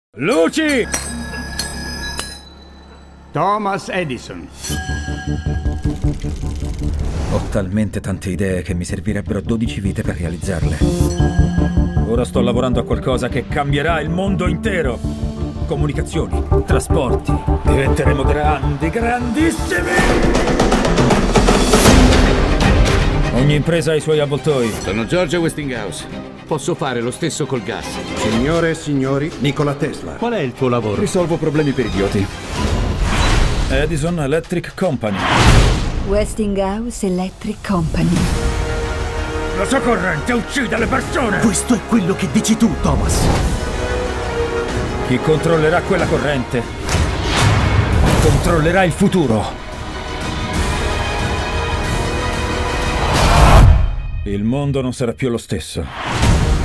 Luci! Thomas Edison. Ho talmente tante idee che mi servirebbero 12 vite per realizzarle. Ora sto lavorando a qualcosa che cambierà il mondo intero. Comunicazioni, trasporti. Diventeremo grandi, grandissimi! Ogni impresa ha i suoi avvoltoi. Sono George Westinghouse. Posso fare lo stesso col gas. Signore e signori, Nikola Tesla. Qual è il tuo lavoro? Risolvo problemi per idioti. Edison Electric Company. Westinghouse Electric Company. La sua corrente uccide le persone! Questo è quello che dici tu, Thomas. Chi controllerà quella corrente controllerà il futuro. Il mondo non sarà più lo stesso.